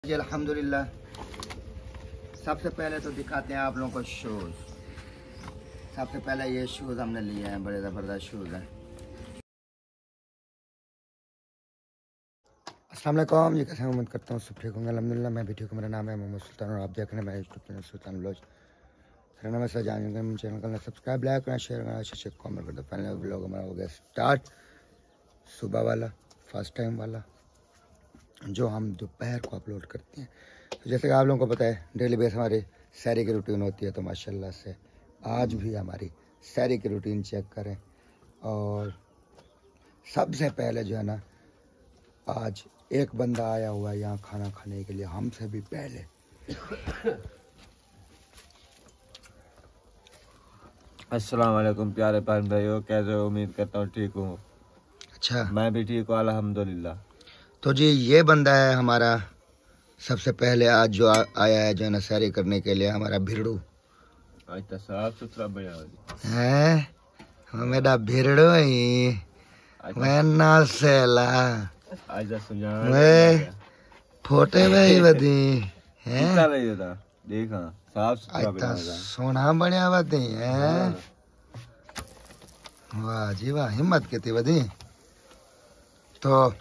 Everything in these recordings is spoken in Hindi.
जी अल्हम्दुलिल्लाह। सबसे पहले तो दिखाते हैं आप लोगों को शूज़। सबसे पहले ये शूज़ हमने लिए हैं, बड़े ज़बरदस्त शूज़ हैं। अस्सलाम वालेकुम, ये कैसे उम्मीद करता हूँ सब ठीक होंगे। अल्हम्दुलिल्लाह मैं भी ठीक हूँ। मेरा नाम है मोहम्मद सुल्तान और आप देख रहे हैं मेरा यूट्यूब चैनल सुल्तान ब्लॉग। मेरा से जानेंगे चैनल को सब्सक्राइब, लाइक करना, शेयर करना, अच्छे कमेंट कर दो। पहले ब्लॉग हमारा हो गया स्टार्ट, सुबह वाला फर्स्ट टाइम वाला जो हम दोपहर को अपलोड करते हैं। तो जैसे कि आप लोगों को पता है डेली बेस हमारी सैरी की रूटीन होती है, तो माशाल्लाह से आज भी हमारी सैरी की रूटीन चेक करें। और सबसे पहले जो है ना, आज एक बंदा आया हुआ है यहाँ खाना खाने के लिए हमसे भी पहले। अस्सलाम वालेकुम प्यारे बहन भाइयों, कैसे हो? उम्मीद करता हूँ ठीक हूँ। अच्छा, मैं भी ठीक हूँ अल्हम्दुलिल्लाह। तो जी ये बंदा है हमारा सबसे पहले आज जो आया है जो है ना सैरी करने के लिए, हमारा भिड़ू आज तो साफ सुथरा बना है। मेरा भिड़ू ही मैं ना सेला आज मैं फोटे में ही बदी है। देखा साफ सुथरा बना सोना बढ़िया बदी है। वाह जी वाह, हिम्मत कितनी बदी। तो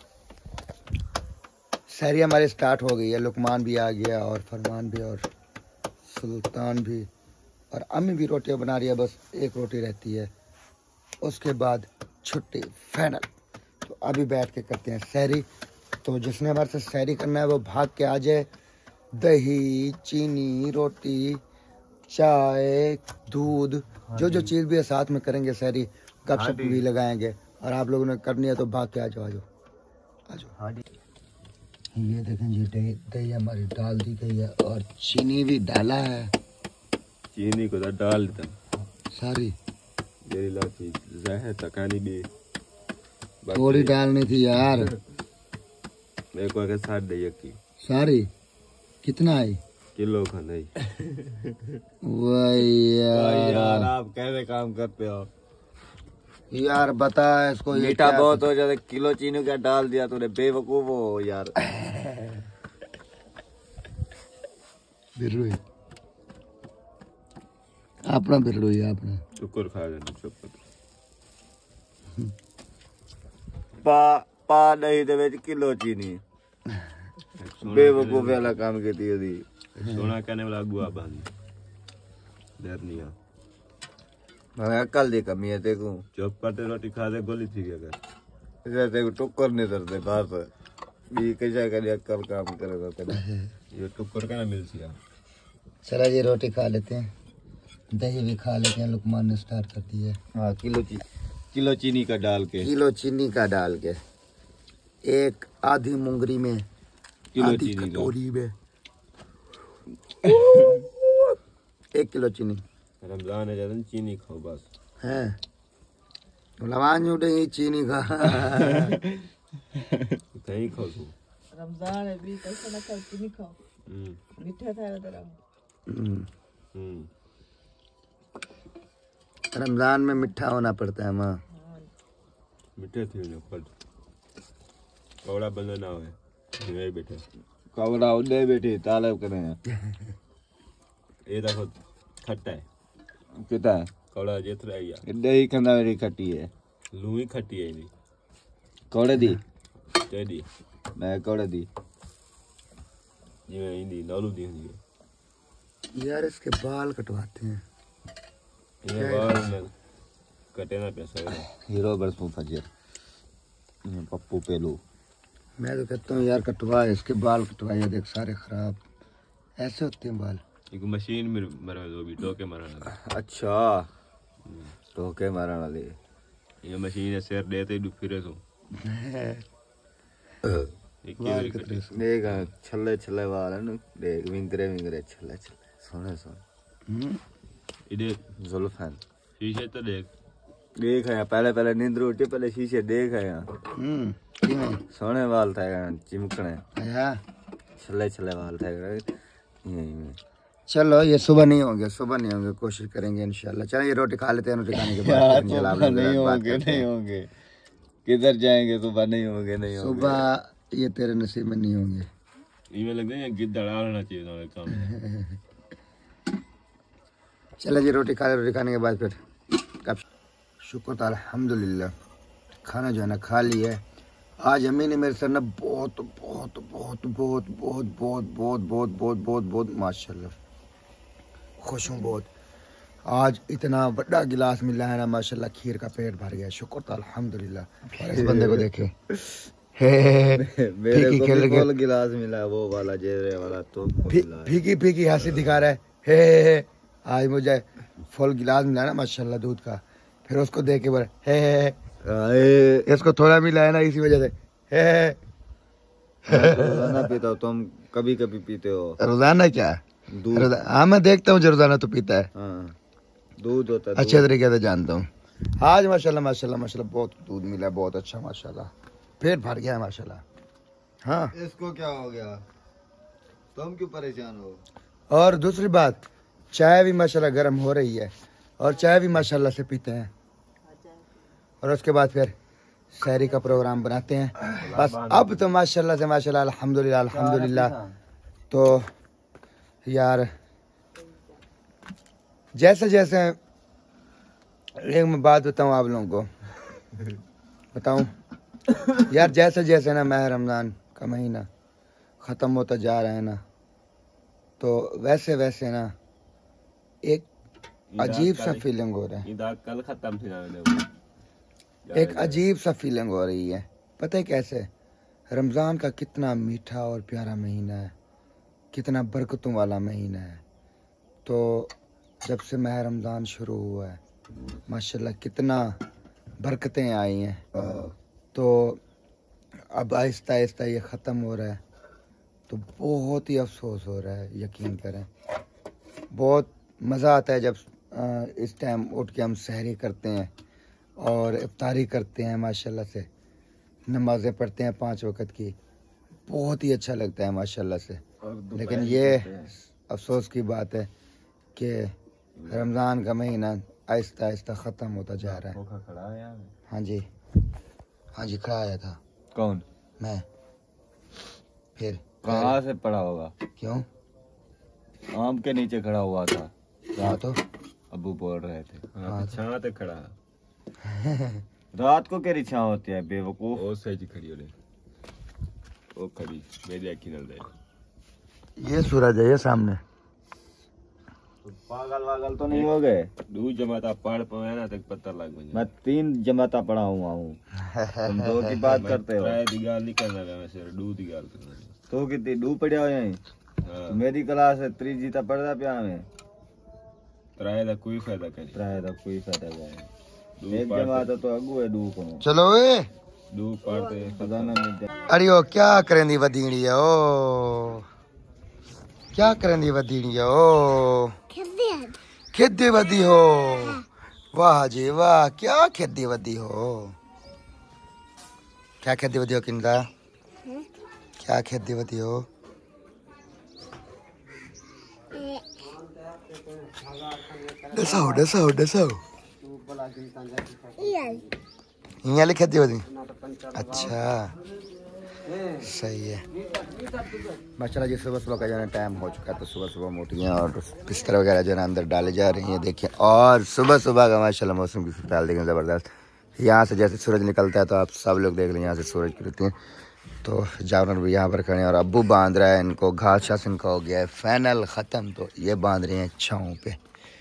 सैरी हमारी स्टार्ट हो गई है। लुकमान भी आ गया और फरमान भी और सुल्तान भी और अम्मी भी रोटियां बना रही है। बस एक रोटी रहती है, उसके बाद छुट्टी फाइनल। तो अभी बैठ के करते हैं सैरी। तो जिसने हमारे से सैरी करना है वो भाग के आ जाए। दही, चीनी, रोटी, चाय, दूध, जो जो चीज़ भी है साथ में करेंगे सैरी। गपशप भी लगाएंगे। और आप लोगों ने करनी है तो भाग के आ जाओ, आ जाओ। ये देखें जी, दही हमारी डाल दी गई है और चीनी भी डाला है। चीनी को तो डाल देता सारी मेरी लाती जहर तकानी भी थोड़ी डालनी थी यार। मेरे को अगर साथ दे की सारी कितना आई? किलो का नहीं। वही यार आप कैसे काम करते हो यार, बता इसको। ये मीठा बहुत हो जाता, किलो चीनी का डाल दिया तूने, बेवकूफ हो यार। बिरलू अपना बिरलू ही अपना शुक्र खा लेना शुक्र। पा नहीं दे विच किलो चीनी बेवकूफ वाला काम कीती ओदी। सोना कहने वाला अगुआ बन डर नहीं आ। मैं कल दी कमी है देखो। चुप करते रोटी खा दे गोली थी अगर जैसे टुक्कर नहीं करते बाहर पर भी कैसा कर कल काम करेगा तेरा। ये टुक्कर का ना मिलती है। चला जी रोटी खा लेते हैं, दही भी खा लेते हैं। लुकमान ने स्टार्ट कर दी है। हाँ किलो चीनी का डाल के, किलो चीनी का डाल के एक आधी मुंगरी में किलो आधी चीनी कटोरी में 1 किलो चीनी। रमजान है ज्यादा चीनी खाओ बस है लवान उठेगी चीनी का। कहीं खाओ तू रमजान है भी कैसे ना खाओ, चीनी खाओ, मीठा था तेरा। रमजान में मिठा होना पड़ता है माँ। मीठे थे ना पर कौड़ा बंदा ना होए नहीं बेटे कौड़ा उड़े बेटे तालब करें। ये देखो खट्टा है कितना है कौड़ा जितना है यार दही खंदा मेरी खट्टी है लूई खट्टी है नहीं कौड़े दी टेडी मैं कौड़े दी ये इंदी लालू दी है यार। इसके बाल कटवाते हैं ये बाल में कटे ना पैसा हीरो बरसों फजर ये पप्पू पेलू। मैं तो कहता हूँ यार कटवा इसके बाल कटवाइए, देख सारे खराब ऐसे होते हैं बाल। एक मशीन में मरा दो भी टोके मारना। अच्छा टोके मारने वाले ये मशीन है सिर देते ही फिरे तो देख छल्ले छल्ले वाल है ना, देख विंगरे विंगरे छल्ले छल्ले सोने सोने इधर जुल्फन शीशे तो देख है। पहले पहले नींद उठी, पहले शीशे देख है सोने वाल थे चिमकने छल्ले छल्ले वाल थे यही में। चलो ये सुबह नहीं होंगे, कोशिश करेंगे इंशाल्लाह। चलो ये रोटी खा लेते हैं, रोटी खाने के बाद नहीं होंगे किधर जाएंगे सुबह नहीं होंगे सुबह ये तेरे नसीब में नहीं होंगे। इवें लगता है गिद्दड़ आना चाहिए ना काम। चलो जी रोटी खा ले, रोटी खाने के बाद फिर कब शुक्र था अल्हम्दुलिल्लाह खाना जो है ना खा लिया है। आज अम्मी ने मेरे सर ना बहुत बहुत बहुत बहुत बहुत बहुत बहुत बहुत बहुत बहुत बहुत माशाल्लाह खुश हूँ बहुत। आज इतना बड़ा गिलास मिला है ना माशाल्लाह, खीर का पेट भर गया, शुक्र था अल्हम्दुलिल्लाह। और इस बंदे को देखे मेरे को भी फुल गिलास मिला, वो वाला जेरे वाला तो फीकी फीकी हंसी दिखा रहा है। आज मुझे फुल गिलास मिला ना माशाल्लाह दूध का, फिर उसको देख के बोले इसको थोड़ा मिला है ना इसी वजह से रोजाना पीता हो तुम, कभी कभी पीते हो रोजाना क्या दूध? हाँ मैं देखता हूँ रोजाना तो पीता है। हाँ दूध होता है, अच्छे तरीके से जानता हूँ। आज माशाल्लाह माशाल्लाह माशाल्लाह बहुत दूध मिला, बहुत अच्छा माशाल्लाह, पेट भर गया है माशाल्लाह। हाँ इसको क्या हो गया, तुम क्यों परेशान हो? और दूसरी बात, चाय भी माशाल्लाह गर्म हो रही है और चाय भी माशाल्लाह से पीते हैं और उसके बाद फिर सहरी का प्रोग्राम बनाते हैं। बस अब तो माशाल्लाह से माशाल्लाह अल्हम्दुलिल्लाह अल्हम्दुलिल्लाह। तो यार जैसे जैसे एक मैं बात बताऊँ आप लोगों को, बताऊँ यार, जैसे जैसे ना माह रमज़ान का महीना ख़त्म होता जा रहा है ना, तो वैसे वैसे ना एक अजीब सा फीलिंग हो रहा है, कल खत्म थी ना, एक अजीब सा फीलिंग हो रही है। पता है कैसे? रमज़ान का कितना मीठा और प्यारा महीना है, कितना बरकतों वाला महीना है। तो जब से माह रमज़ान शुरू हुआ है माशाल्लाह कितना बरकतें आई हैं, तो अब आहिस्ता आहिस्ता ये ख़त्म हो रहा है, तो बहुत ही अफसोस हो रहा है। यकीन करें बहुत मज़ा आता है जब इस टाइम उठ के हम सहरी करते हैं और इफ्तारी करते हैं, माशाल्लाह से नमाज़ें पढ़ते हैं 5 वक़्त की, बहुत ही अच्छा लगता है माशाल्लाह से। लेकिन ये अफसोस की बात है कि रमज़ान का महीना आहिस्ता आहिस्ता ख़त्म होता जा रहा है। खड़ा है यहाँ? हाँ जी, हाँ जी खड़ा आया था। कौन? मैं। फिर कहाँ से पड़ा होगा? क्यों? आम के नीचे खड़ा हुआ था, हाँ तो अबू बोल रहे थे। हाँ छां ते खड़ा रात को केरी छां होती है बेवकूफ? ओ सही खड़ी हो रे, ओ खड़ी मेरी आँखी नल दे। ये सूरज है ये सामने। पागल वागल तो नहीं हो गए? दूध जमाता पढ़ पाया ना तक पता लग गया। मैं 3 जमाता पढ़ा हुआ हूँ, तुम 2 की बात करते हो। ट्राई दी गाल नहीं करना है, वैसे दूध दी गाल करना है। तो कितनी डू पढ़िया हो यहीं? हाँ मेरी क्लास है 3 जीता पढ़दा पिया में, ट्राई दा कोई फायदा करे, ट्राई दा कोई फायदा नहीं। दूध एक जमाता तो अगू है डू को। चलो वे दूध पढ़ते खजाना मिल जाए। अरे ओ क्या करेंदी वदीड़ी है ओ, क्या करेंदी वदीड़ी है ओ, खेदी वदी हो। वाह जी वाह, क्या खेदी वदी हो, क्या खेदी वदी हो किंदा, क्या खेदी वदी हो? दसाओ दसाओ दसाओ यहाँ लिखे दी वदी। अच्छा सही है माशाल्लाह जी। सुबह सुबह का जो है टाइम हो चुका है, तो सुबह सुबह मोटियाँ और बिस्तर वगैरह जो है अंदर डाले जा रही हैं, देखिए। और सुबह सुबह का माशाल्लाह मौसम की सूरत देखें ज़बरदस्त। यहाँ से जैसे सूरज निकलता है तो आप सब लोग देख लें, यहाँ से सूरज की रहती है। तो जानवर भी यहाँ पर खड़े हैं और अब्बू बांध रहा है इनको, घास शास इनका हो गया है फाइनल ख़त्म, तो ये बांध रहे हैं छाँव पे।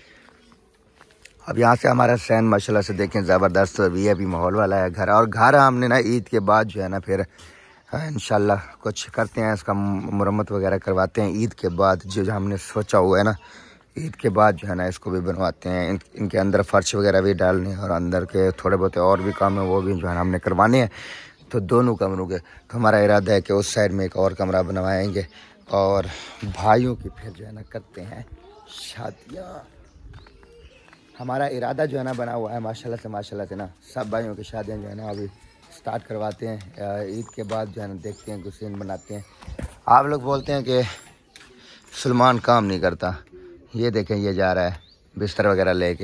अब यहाँ से हमारा सैन माशाल्लाह से देखें ज़बरदस्त वीआईपी माहौल वाला है घर। और घर हमने ना ईद के बाद जो है ना फिर इंशाल्लाह कुछ करते हैं, इसका मुरम्मत वगैरह करवाते हैं ईद के बाद। जो हमने सोचा हुआ है ना ईद के बाद जो है ना इसको भी बनवाते हैं। इनके अंदर फर्श वगैरह भी डालने हैं और अंदर के थोड़े बहुत और भी काम है वो भी जो है हमने करवाने हैं। तो दोनों कमरों के तो हमारा इरादा है कि उस साइड में एक और कमरा बनवाएंगे और भाइयों की फिर जो है ना करते हैं शादियाँ। हमारा इरादा जो है ना बना हुआ है माशाल्लाह से ना सब भाइयों की शादियाँ जो है ना अभी स्टार्ट करवाते हैं। ईद के बाद जो है ना देखते हैं कुछ सीन बनाते हैं। आप लोग बोलते हैं कि सलमान काम नहीं करता, ये देखें ये जा रहा है बिस्तर वगैरह लेके,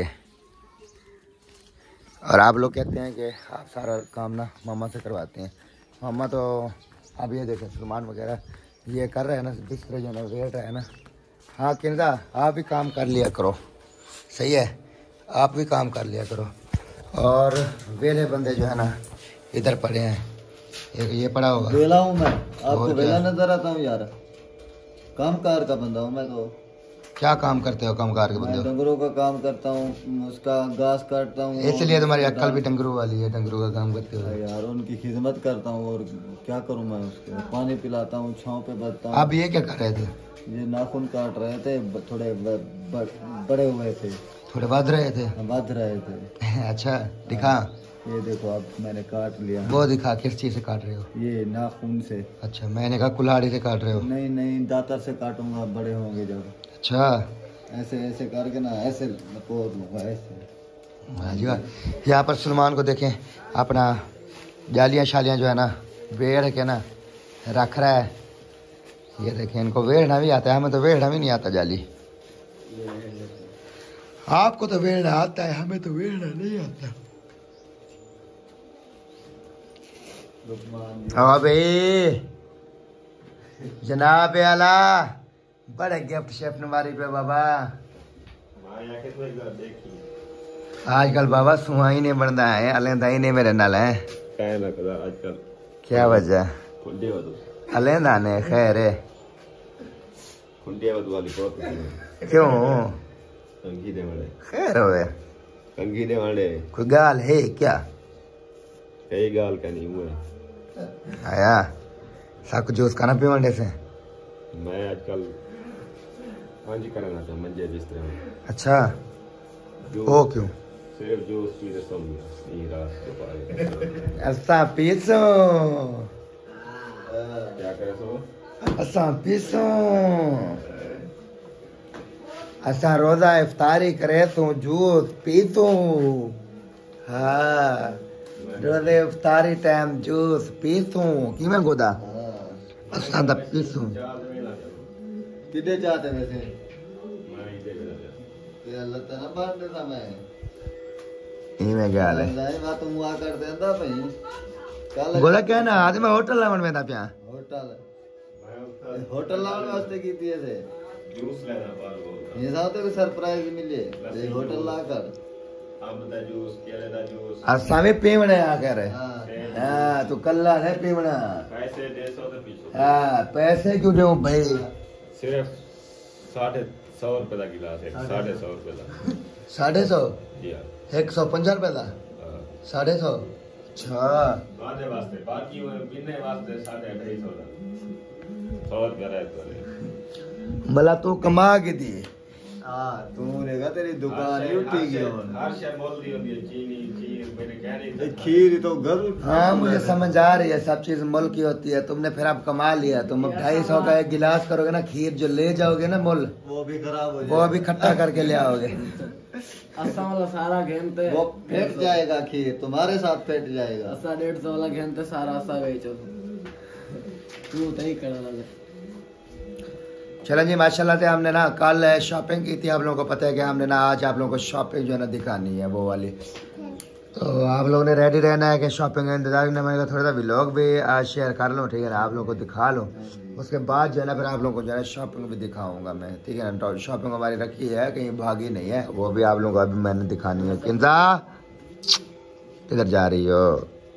और आप लोग कहते हैं कि आप सारा काम ना मामा से करवाते हैं। मामा तो अब ये देखें सलमान वगैरह ये कर रहे हैं ना दूसरे जो ना वेट है ना। हाँ किंदा आप भी काम कर लिया करो, सही है, आप भी काम कर लिया करो। और वेले बंदे जो है ना इधर पड़े हैं, ये पड़ा होगा। वेला हूँ मैं, आपको वेला नजर आता हूँ यार? काम कार का बंदा हूँ मैं तो। क्या काम करते हो कामगार के बंदे? मैं डंगरों का काम करता हूँ, उसका घास काटता हूँ। इसलिए तुम्हारी अक्ल भी डंगरू वाली है, डंगरू का काम करते हो यार। उनकी खिदमत करता हूँ और क्या करूँ मैं, उसके पानी पिलाता हूँ, छाँव पे बैठता हूँ। आप ये क्या कर रहे थे? ये नाखून काट रहे थे, थोड़े बड़े हुए थे, थोड़े बध रहे थे। बध रहे थे। अच्छा दिखा, ये देखो अब मैंने काट लिया। वो दिखा, किस चीज से काट रहे हो? ये नाखून से। अच्छा मैंने कहा कुल्हाड़ी से काट रहे हो। नहीं नहीं, दातर से काटूंगा, बड़े होंगे जब। अच्छा ऐसे ऐसे करके ना, ऐसे लपेट लूंगा ऐसे। हाँ जी वाह। यहाँ पर सलमान को देखें अपना जालियाँ शालियाँ जो है ना वेड़ के ना रख रहा है। ये देखें, इनको वेड़ना भी आता है, हमें तो वेड़ना भी नहीं आता जाली। आपको तो वेड़ना आता है, हमें तो वेड़ना नहीं आता। हाँ भाई जनाब आला बड़े गिफ्ट शेफ नवारी पे बाबा। आजकल बाबा सुहा ही नहीं बनता है, अलेंदा ही नहीं मेरे नाल है। आजकल क्या वजह? अलेंदा ने खैर है क्यों? खैर हो कोई गाल है क्या? कई गाल का नहीं हुआ आया साकु जूस खाना पी मंडे से। मैं आजकल जी करना था मंजे बिस्तर में। अच्छा वो क्यों? सिर्फ जूस पीते सो नहीं रात को पाए। असा पीसो क्या करे सो? असा पीसो, असा रोजा इफ्तारी करे तो जूस पी तू। हाँ रोजे इफ्तारी टाइम जूस पी तू कि मैं गोदा असा दा पीसू। कितने चाहते वैसे? अल्लाह तना बांट देता मैं। इमे गाल है नहीं बात तुम हुआ कर देंदा भाई। कल गोदा क्या ना आज मैं होटल लावन में था पिया। होटल लाने वास्ते की थी ऐसे जूस लेना पालो। ये साथ को सरप्राइज मिले ये होटल ला कर। अब दा जूस केले दा जूस असा भी पीवने आ कर। हां तू कल्ला है पीवना। पैसे 150 तो पीछो। हां पैसे क्यों दूं भाई? सिर्फ 150 रुपए का गिलास है, 150 रुपए का। 150 जी हां 150 रुपए का 150। अच्छा बाजे वास्ते बाकी वो बिन्ने वास्ते 250 का 100 रुपया रहता है। मला तू कमा के दी। हां तू रहेगा तेरी दुकान ही उठेगी। हर शय मोल दी होती है, चीनी मैंने कह नहीं खीर तो घर। हाँ मुझे समझ आ रही है, सब चीज मुल्क की होती है। तुमने फिर आप कमा लिया, तुम अब 250 का एक गिलास करोगे ना, खीर जो ले जाओगे ना मुल वो भी खराब हो वो भी खट्टा करके ले आओगे। असा वाला सारा घेनते वो फेंक जाएगा, खीर तुम्हारे साथ फेंक जाएगा। असा 150 वाला घेनते सारा असा बेचो तू तई करा लगे। चलो जी माशाल्लाह से हमने ना कल शॉपिंग की थी, आप लोगों को पता है कि हमने ना आज आप लोगों को शॉपिंग जो है ना दिखानी है वो वाली। तो आप लोगों ने रेडी रहना है कि शॉपिंग का इंतजार करना। मैंने थोड़ा सा व्लॉग भी आज शेयर कर लूँ, ठीक है ना, आप लोगों को दिखा लूँ। उसके बाद जो है ना फिर आप लोगों को जो है शॉपिंग भी दिखाऊंगा मैं, ठीक है ना। शॉपिंग हमारी रखी है, कहीं भागी नहीं है, वो भी आप लोगों को अभी मैंने दिखानी है। किंजा किधर जा रही हो?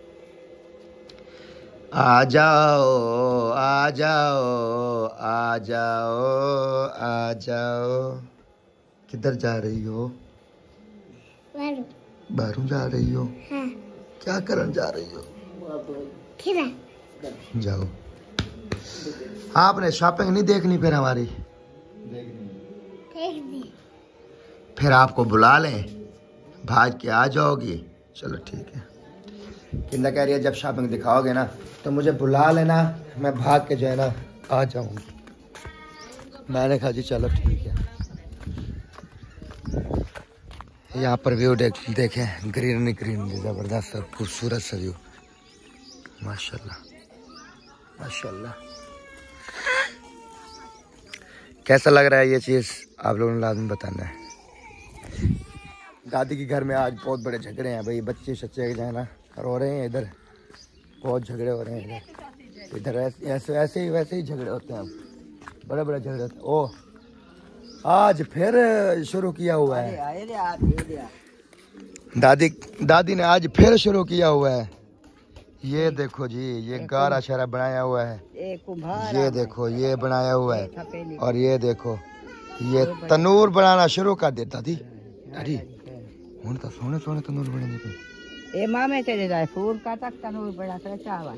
आ जाओ आ जाओ आ जाओ आ जाओ। किधर जा रही हो? बाहरों जा रही हो? हाँ। क्या करने जा रही हो? जाओ। आपने शॉपिंग नहीं देखनी फिर हमारी? फिर आपको बुला लें, भाग के आ जाओगी? चलो ठीक है। किंदा कह रही है जब शॉपिंग दिखाओगे ना तो मुझे बुला लेना, मैं भाग के जो है ना आ जाऊंगी। मैंने कहा जी चलो ठीक है। यहाँ पर व्यू देखें, ग्रीनरी ज़बरदस्त और खूबसूरत सा व्यू, माशाल्लाह माशाल्लाह। कैसा लग रहा है ये चीज़ आप लोगों ने लाजमी बताना है। दादी के घर में आज बहुत बड़े झगड़े हैं भाई, बच्चे शच्चे जो है ना रो रहे हैं, इधर बहुत झगड़े हो रहे हैं इधर। इधर ऐसे ही वैसे ही झगड़े होते हैं, बड़े बड़े झगड़े होते हैं। ओ आज फिर शुरू किया हुआ है दादी ने आज फिर शुरू किया हुआ है। ये देखो जी, ये गारा शारा बनाया हुआ है, ये देखो ये बनाया हुआ है, और ये देखो ये तनूर बनाना शुरू कर दे दादी। दादी ਹੁਣ ਤਾਂ ਸੋਹਣੇ ਸੋਹਣੇ ਤੰਦੂਰ ਬਣੇ ਨੇ ਇਹ ਮਾਮੇ ਤੇਰੇ ਦਾ ਫੂਲ ਕਾ ਤੱਕ ਤਨੂਰ ਬਣਾ ਕਰ ਚਾਵਾ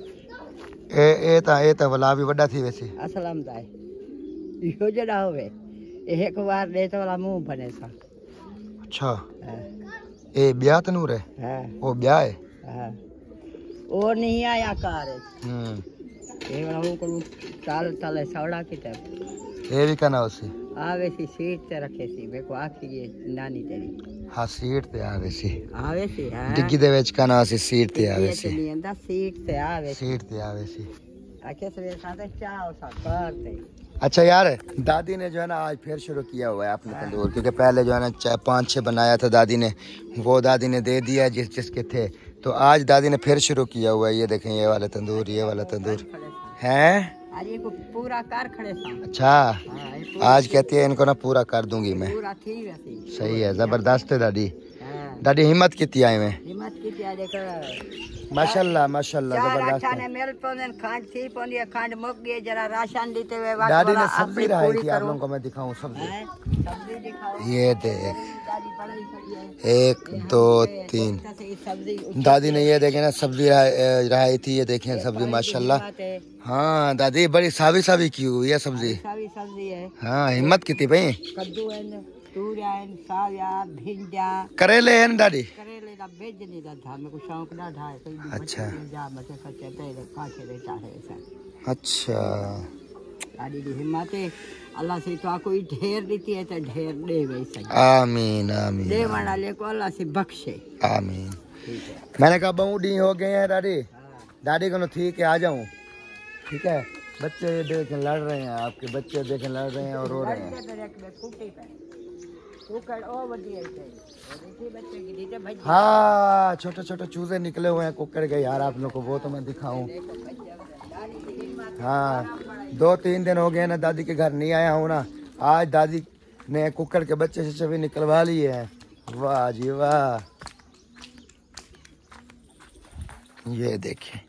ਇਹ ਤਾਂ ਵਲਾ ਵੀ ਵੱਡਾ ਸੀ ਵੈਸੇ ਅਸਲਮ ਦਾ ਇਹੋ ਜਿਹੜਾ ਹੋਵੇ ਇਹ ਇੱਕ ਵਾਰ ਦੇ ਤਾਂ ਵਾਲਾ ਮੂੰਹ ਬਣੇ ਸਾ। ਅੱਛਾ ਇਹ ਵਿਆਹ ਤਨੂਰ ਹੈ? ਹਾਂ ਉਹ ਵਿਆਹ ਹੈ। ਹਾਂ ਉਹ ਨਹੀਂ ਆਇਆ ਕਾਰ ਇਹ ਵਾਲਾ ਉਹ ਕੋਲ ਚਾਲ ਚਾਲੇ ਸੌੜਾ ਕਿਤੇ ਇਹ ਵੀ ਕਹਨਾ ਉਸੇ ਆਵੇ ਸੀ ਸੀਟ ਤੇ ਰੱਖੇ ਸੀ ਵੇਖੋ ਆਖੀ ਨਾਨੀ ਤੇਰੀ ਹਾਂ ਸੀਟ ਤੇ ਆਵੇ ਸੀ ਹਾਂ ਡਿੱਗੀ ਦੇ ਵਿੱਚ ਕਹਨਾ ਸੀ ਸੀਟ ਤੇ ਆਵੇ ਸੀ ਨਹੀਂ ਆਂਦਾ ਸੀਟ ਤੇ ਆਵੇ ਸੀ आके सवेरे साथ चाव सा करते। अच्छा यार दादी ने जो है ना आज फिर शुरू किया हुआ है अपने तंदूर, क्योंकि पहले जो है ना 5-6 बनाया था दादी ने, वो दादी ने दे दिया जिसके थे, तो आज दादी ने फिर शुरू किया हुआ है। ये देखें ये वाला तंदूर है आज को पूरा कार खड़े सा। अच्छा आज कहती है इनको ना पूरा कर दूंगी मैं। पूरा थी वैसे सही है, जबरदस्त है दादी। दादी हिम्मत कितनी आए में, हिम्मत की आ देखो माशाल्लाह माशाल्लाह जबरदस्त है। मेल पोंदन खांड थी पोंदी खांड मुक गई जरा राशन देते हुए दादी ने सब्जी रही थी, आप लोगों को मैं दिखाऊं सब्जी दिखाओ। ये देख 1 2 3 दादी ने ये देखे ना सब्जी रही थी, ये देखें सब्जी माशाल्लाह। हाँ दादी बड़ी सावी की हुई है सब्जी है। हाँ हिम्मत की थी भाई। कद्दू है तूरिया है साविया भिंडा करेले है ना दादी? करेले दा भेज नहीं दा था मेरे को शौक ना था कोई। अच्छा जा बच्चे सच्चे पहले काचे देता है ऐसा। अच्छा दादी की हिम्मत है, अल्लाह से तो कोई ढेर देती है तो ढेर दे वैसे। आमीन आमीन। दे वाले को अल्लाह से बख्शे आमीन। मैंने कहा बूढ़ी हो गए हैं दादी, दादी को ठीक है आ जाऊं, ठीक है। बच्चे देखें लड़ रहे हैं, आपके बच्चे देखें लड़ रहे हैं और रो रहे हैं। हाँ छोटे छोटे चूजे निकले हुए हैं कुकर के यार, आप लोग को वो तो मैं दिखाऊं। हाँ 2-3 दिन हो गए ना दादी के घर नहीं आया हूँ ना, आज दादी ने कुकर के बच्चे से भी निकलवा लिए हैं। वाह जी वाह, ये देखें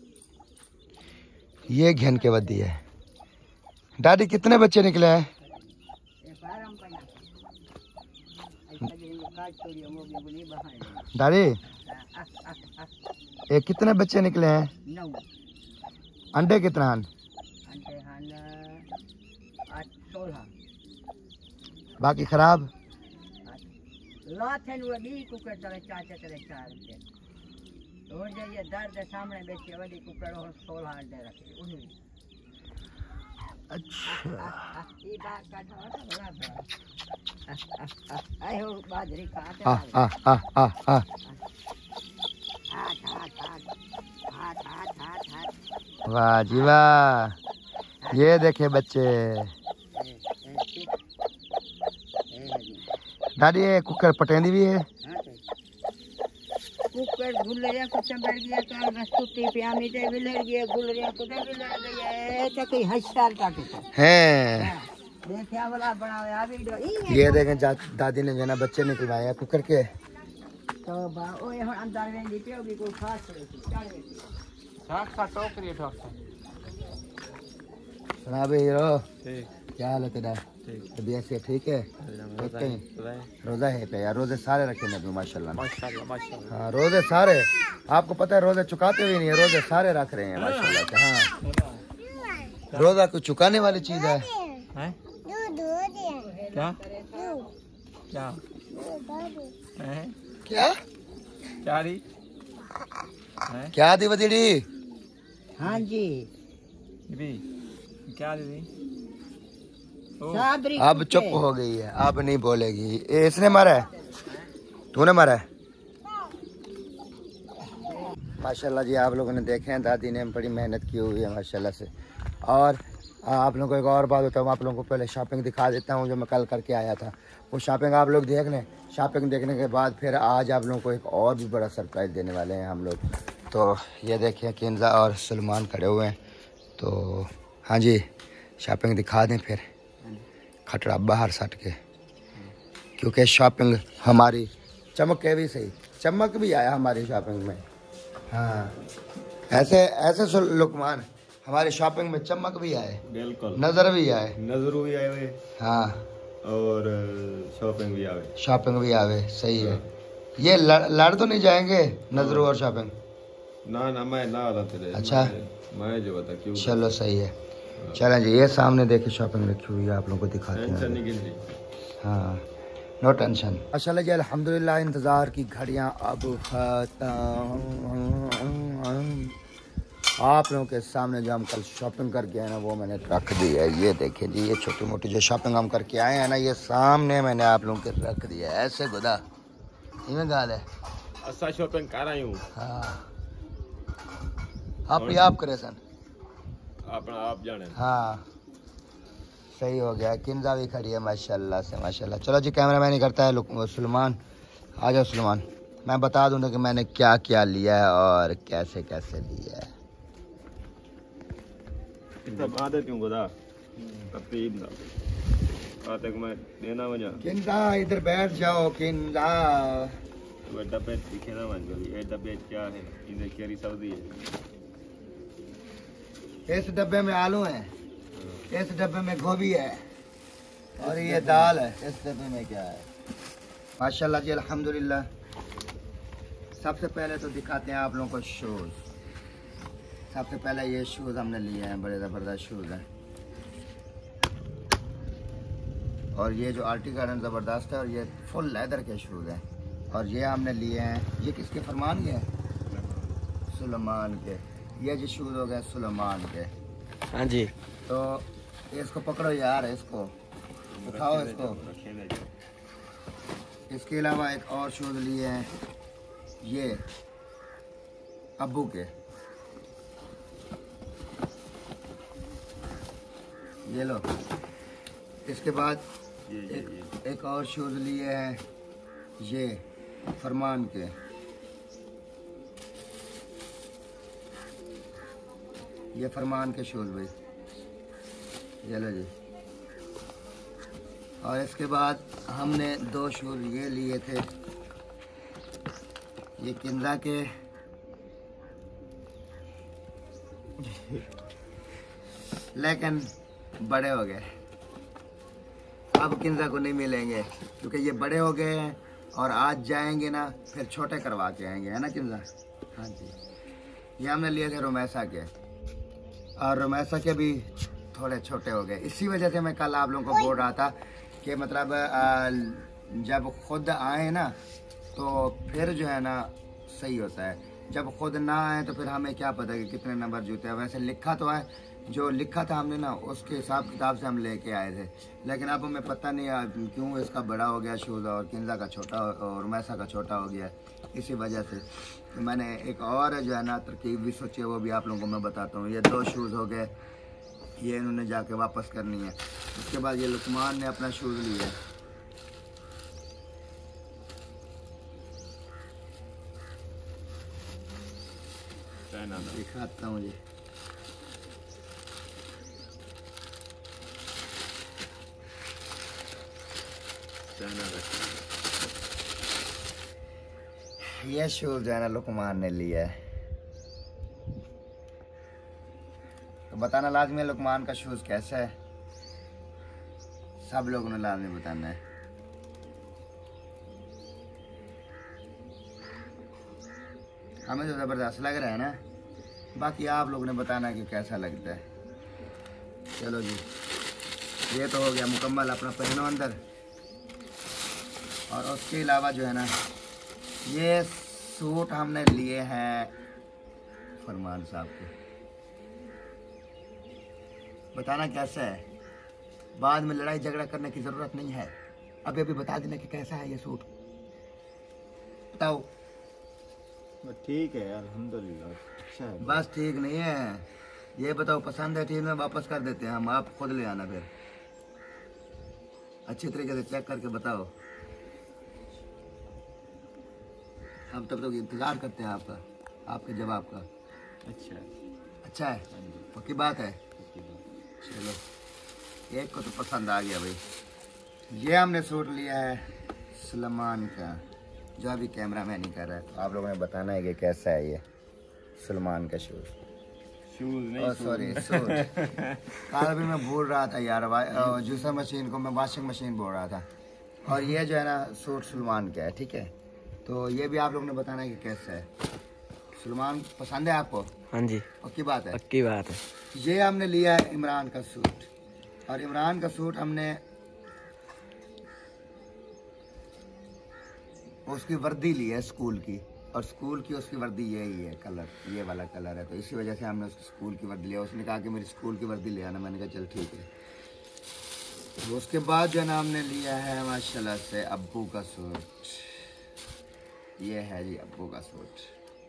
ये घेन के बदी है। दादी कितने बच्चे निकले हैं? दादी ये कितने बच्चे निकले हैं? 9 अंडे कितना? बाकी खराब और जाइए दर्द सामने बैठिए वडी कुकर और 16 अंडे रखे। अच्छा ये बात का बड़ा आयो बाजरी खाते वाह जी वाह, ये देखे बच्चे। दादी ये कुकर पटेंदी भी है? कुकर गुलरिया को चंबड़ गया का रस्तुती प्यामी ते विलर गया गुलरिया को ते विलर गया है तो कोई हशार काटे हैं। देखिया वाला बनावे आ वीडियो ये देखें दादी ने जो ना बच्चे निकलवाए हैं कुकर के। तो बा ओए हम अंदर में दी पे भी को खास करे साथ का टोकरी ठोकता सुना बे हीरो, ठीक क्या हाल है तेरा? तबीयत से ठीक है? रोजा है पे यार, रोजे सारे रखे नबी माशाल्लाह माशाल्लाह। हाँ रोजे सारे, आपको पता है रोजे चुकाते भी नहीं है, रोजे सारे रख रहे हैं माशाल्लाह से। हाँ रोजा कुछ चुकाने वाली चीज है। क्या क्या क्या क्या री क्या दी बदीड़ी? हां जी क्या दी? अब चुप हो गई है, अब नहीं बोलेगी। इसने मारा है? तूने मारा है? माशाल्लाह जी आप लोगों ने देखे हैं दादी ने बड़ी मेहनत की हुई है माशाल्लाह से। और आप लोगों को एक और बात होता है, आप लोगों को पहले शॉपिंग दिखा देता हूँ जो मैं कल करके आया था। वो शॉपिंग आप लोग देख लें, शॉपिंग देखने के बाद फिर आज आप लोगों को एक और भी बड़ा सरप्राइज़ देने वाले हैं हम लोग। तो ये देखिए किंजा और सलमान खड़े हुए हैं। तो हाँ जी, शॉपिंग दिखा दें फिर खटरा बाहर सट के, क्योंकि शॉपिंग हमारी चमक के भी सही, चमक भी आया हमारी शॉपिंग में। हाँ ऐसे ऐसे लुकमान हमारी शॉपिंग में चमक भी आए, बिल्कुल नज़र भी आए, नजर भी आए हाँ और शॉपिंग भी आवे, शॉपिंग भी आवे। सही है। ये लड़ तो नहीं जाएंगे नजर और शॉपिंग? ना मैं ना आता तेरे। अच्छा मैं जो बता क्यों। चलो सही है। चलें जी, ये सामने देखिए शॉपिंग रखी हुई है, आप लोगों को दिखाते टेंशन नहीं हैं। गिनती। हाँ नो टेंशन। माशाल्लाह जी, अल्हम्दुलिल्लाह इंतज़ार की घड़ियाँ अब खत्म। आप लोगों के सामने जो हम कल शॉपिंग करके आए ना वो मैंने रख दी है। ये देखिए जी, ये छोटी मोटी जो शॉपिंग हम करके आए हैं ना, ये सामने मैंने आप लोगों के रख दिया है। ऐसे गुदा इवें गाल है। असा शॉपिंग कर रही हूँ। हाँ आप करे सन अपना आप जाने। हाँ सही हो गया। किंजा भी खड़ी है माशाल्लाह से माशाल्लाह। चलो जी, कैमरा मैन ही करता है सलमान। आ जाओ सलमान, मैं बता दूँ कि मैंने क्या क्या लिया है और कैसे कैसे लिया है। इतना आदत क्यों गुदा तब आते को मैं देना वजह। किंजा इधर बैठ जाओ किंजा। वो डब्बे दिखे ना मन कभी, ये डब्बे क्या है, इधर केरी सब्जी है। इस डब्बे में आलू है, इस डब्बे में गोभी है और ये दाल है। इस डब्बे में क्या है? माशाल्लाह जी अल्हम्दुलिल्लाह। सबसे पहले तो दिखाते हैं आप लोगों को शूज़। सबसे पहले ये शूज़ हमने लिए हैं, बड़े ज़बरदस्त शूज़ हैं। और ये जो आर्टी गार्डन ज़बरदस्त है और ये फुल लेदर के शूज़ हैं। और ये हमने लिए हैं, ये किसके फरमान के हैं? सुलेमान के। ये जो शूज़ हो गए सुलेमान के। हाँ जी। तो इसको पकड़ो यार, इसको उठाओ इसको। इसके अलावा एक और शूज़ लिए हैं, ये अब्बू के। ये लो। इसके बाद एक और शूज़ लिए हैं, ये फरमान के। ये फरमान के शूज़ भाई, ये लो जी। और इसके बाद हमने दो शूज़ ये लिए थे, ये किंजा के। लेकिन बड़े हो गए, अब किंजा को नहीं मिलेंगे क्योंकि ये बड़े हो गए हैं और आज जाएंगे ना फिर छोटे करवा के आएंगे, है ना किंजा? हाँ जी। ये हमने लिए थे रोमैसा के और रोमैसा के भी थोड़े छोटे हो गए। इसी वजह से मैं कल आप लोगों को बोल रहा था कि मतलब जब खुद आए ना तो फिर जो है ना सही होता है, जब खुद ना आए तो फिर हमें क्या पता कि कितने नंबर जूते हैं। वैसे लिखा तो है, जो लिखा था हमने ना उसके हिसाब किताब से हम लेके आए थे। लेकिन अब हमें पता नहीं क्यों इसका बड़ा हो गया शूज़ और किंजा का छोटा और मैसा का छोटा हो गया। इसी वजह से तो मैंने एक और जो है ना तरकीब भी सोची है, वो भी आप लोगों को मैं बताता हूँ। ये दो शूज़ हो गए, ये इन्होंने जाके वापस करनी है। उसके बाद ये लुकमान ने अपना शूज़ लिया, दिखाता हूँ जी। ये शूज़ जो है ना लुकमान ने लिया है, तो बताना लाजमी है लुकमान का शूज़ कैसा है। सब लोगों ने लाजमी बताना है। हमें तो ज़बरदस्त लग रहा है ना, बाकी आप लोगों ने बताना कि कैसा लगता है। चलो जी, ये तो हो गया मुकम्मल, अपना पहनो अंदर। और उसके अलावा जो है ना ये सूट हमने लिए हैं फरमान साहब के। बताना कैसा है, बाद में लड़ाई झगड़ा करने की ज़रूरत नहीं है। अभी अभी बता देना कि कैसा है ये सूट, बताओ। ठीक है अल्हम्दुलिल्लाह, अच्छा है। बस ठीक नहीं है, ये बताओ पसंद है ठीक है, वापस कर देते हैं हम, आप खुद ले आना फिर। अच्छी तरीके से चेक करके बताओ, हम तब तक इंतज़ार करते हैं आपका। आपके जवाब का? अच्छा अच्छा है, पक्की बात है। चलो, एक को तो पसंद आ गया भाई। ये हमने सूट लिया है सलमान का, जो अभी कैमरा मैन नहीं कर रहा है, तो आप लोगों ने बताना है कि कैसा है ये सलमान का शूज। शूज नहीं, सॉरी सूट। कल भी मैं बोल रहा था यार, जूसर मशीन को मैं वॉशिंग मशीन बोल रहा था। और ये जो है ना सूट सलमान का है, ठीक है। तो ये भी आप लोगों ने बताना है कि कैसा है। सलमान पसंद है आपको? हाँ जी, पक्की बात है? पक्की बात है। ये हमने लिया है इमरान का सूट, और इमरान का सूट हमने उसकी वर्दी ली है स्कूल की, और स्कूल की उसकी वर्दी यही है, कलर ये वाला कलर है, तो इसी वजह से हमने उसकी स्कूल की वर्दी लिया। उसने कहा कि मेरी स्कूल की वर्दी ले आना, मैंने कहा चल ठीक है। तो उसके बाद जो है ना हमने लिया है माशाल्लाह से अब्बू का सूट। ये है जी अब्बू का सूट।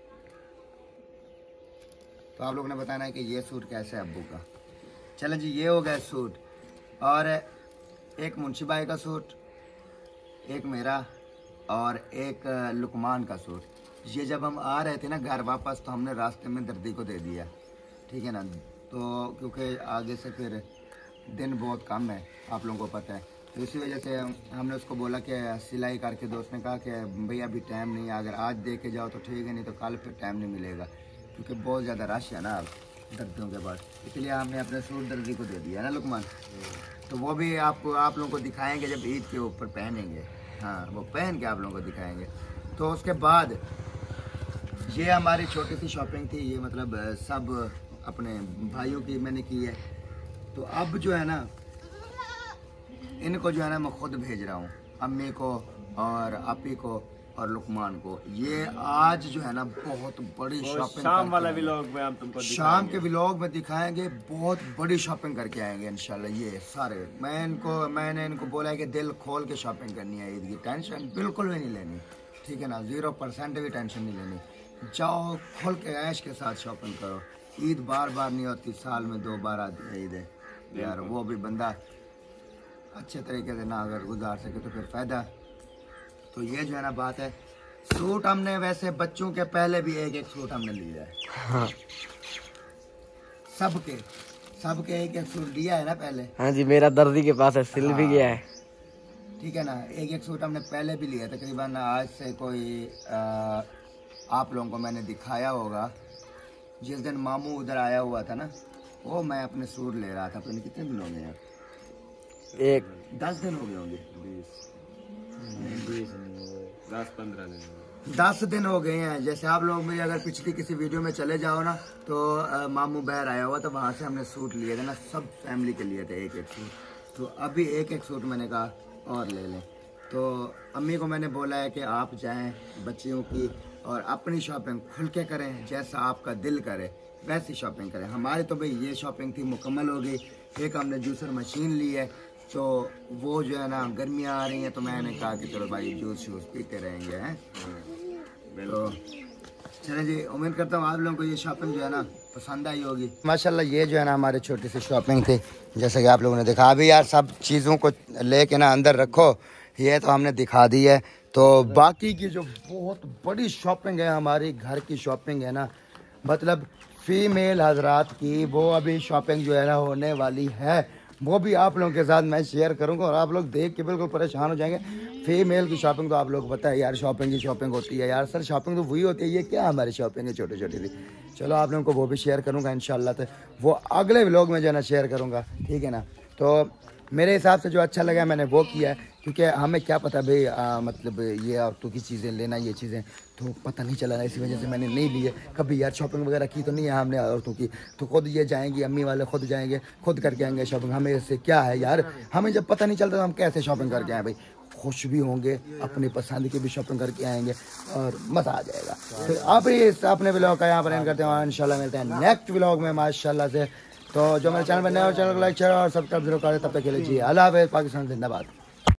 तो आप लोगों ने बताना है कि ये सूट कैसा है अब्बू का। चलो जी, ये हो गया सूट। और एक मुंशी भाई का सूट, एक मेरा, और एक लुकमान का सूट। ये जब हम आ रहे थे ना घर वापस, तो हमने रास्ते में दर्दी को दे दिया, ठीक है ना। तो क्योंकि आगे से फिर दिन बहुत कम है, आप लोगों को पता है, तो इसी वजह से हमने उसको बोला कि सिलाई करके दो। उसने कहा कि भैया अभी टाइम नहीं है, अगर आज दे के जाओ तो ठीक है, नहीं तो कल फिर टाइम नहीं मिलेगा, क्योंकि बहुत ज़्यादा रश है ना अब दर्दियों के बाद। इसलिए हमने अपने सूट दर्दी को दे दिया ना लुकमान। तो वो भी आपको आप लोगों को दिखाएंगे जब ईद के ऊपर पहनेंगे। हाँ, वो पहन के आप लोगों को दिखाएंगे। तो उसके बाद ये हमारी छोटी सी शॉपिंग थी, ये मतलब सब अपने भाइयों की मैंने की है। तो अब जो है ना इनको जो है ना मैं खुद भेज रहा हूँ, अम्मी को और आपी को और लुकमान को। ये आज जो है ना बहुत बड़ी शॉपिंग, शाम वाला व्लॉग में हम तुमको शाम के व्लॉग में दिखाएंगे। बहुत बड़ी शॉपिंग करके आएंगे इंशाल्लाह। ये सारे मैंने इनको बोला है कि दिल खोल के शॉपिंग करनी है, ईद की टेंशन बिल्कुल भी नहीं लेनी, ठीक है ना। 0% भी टेंशन नहीं लेनी, जाओ खोल के ऐश के साथ शॉपिंग करो। ईद बार बार नहीं होती, साल में 2 बार आती है ईद है यार, वो भी बंदा अच्छे तरीके से ना अगर गुजार सके तो फिर फायदा। तो ये जो है ना बात है। सूट हमने वैसे बच्चों के पहले भी एक सूट हमने लिया है। हाँ सबके एक सूट लिया है ना पहले। हाँ जी, मेरा दर्दी के पास है, सिल भी गया है। ठीक है ना, एक सूट हमने पहले भी लिया तकरीबन आज से कोई आप लोगों को मैंने दिखाया होगा। जिस दिन मामू उधर आया हुआ था ना, वो मैं अपने सूट ले रहा था। पहले कितने दिन हो गए यार? 10 दिन हो गए होंगे, 10 दिन हो गए हैं। जैसे आप लोग मेरी अगर पिछली किसी वीडियो में चले जाओ ना, तो मामू बहर आया हुआ, तो वहाँ से हमने सूट लिए थे ना, सब फैमिली के लिए थे एक सूट। तो अभी एक सूट मैंने कहा और ले लें। तो अम्मी को मैंने बोला है कि आप जाएं बच्चियों की और अपनी शॉपिंग खुल के करें, जैसा आपका दिल करे वैसी शॉपिंग करें। हमारी तो भाई ये शॉपिंग थी, मुकम्मल हो गई। एक हमने जूसर मशीन ली है, तो वो जो है ना गर्मियाँ आ रही हैं, तो मैंने कहा कि चलो भाई जूस पीते रहेंगे हैं। तो चलें जी, उम्मीद करता हूँ आप लोगों को ये शॉपिंग जो है ना पसंद आई होगी। माशाल्लाह ये जो है ना हमारी छोटी सी शॉपिंग थी, जैसे कि आप लोगों ने देखा। अभी यार सब चीज़ों को लेके ना अंदर रखो, ये तो हमने दिखा दी है। तो बाकी की जो बहुत बड़ी शॉपिंग है, हमारी घर की शॉपिंग है ना, मतलब फीमेल हजरात की, वो अभी शॉपिंग जो है ना होने वाली है, वो भी आप लोगों के साथ मैं शेयर करूंगा और आप लोग देख के बिल्कुल परेशान हो जाएंगे। फीमेल की शॉपिंग तो आप लोग पता है यार, शॉपिंग की शॉपिंग होती है यार सर, शॉपिंग तो वही होती है। ये क्या हमारी शॉपिंग है छोटी छोटी सी। चलो आप लोगों को वो भी शेयर करूंगा इंशाल्लाह, तो वो अगले व्लॉग में जो है ना शेयर करूंगा, ठीक है ना। तो मेरे हिसाब से जो अच्छा लगा मैंने वो किया है, क्योंकि हमें क्या पता भाई मतलब ये औरतों की चीज़ें लेना, ये चीज़ें तो पता नहीं चला, इसी वजह से मैंने नहीं लिए। कभी यार शॉपिंग वगैरह की तो नहीं है हमने औरतों की, तो खुद ये जाएंगी, अम्मी वाले खुद जाएंगे, खुद करके आएंगे शॉपिंग। हमें इससे क्या है यार, हमें जब पता नहीं चलता तो हम कैसे शॉपिंग करके आए भाई। खुश भी होंगे, अपनी पसंद की भी शॉपिंग करके आएंगे और मज़ा आ जाएगा। तो आप ही अपने व्लॉग का यहाँ पर एंड करते हैं, इंशाल्लाह मिलते हैं नेक्स्ट व्लॉग में माशाल्लाह से। तो जो मेरे चैनल पर नए हो, चैनल को लाइक शेयर और सब्सक्राइब जरूर करें। तब तक के लिए जी अल्लाह हाफ़िज़, पाकिस्तान जिंदाबाद।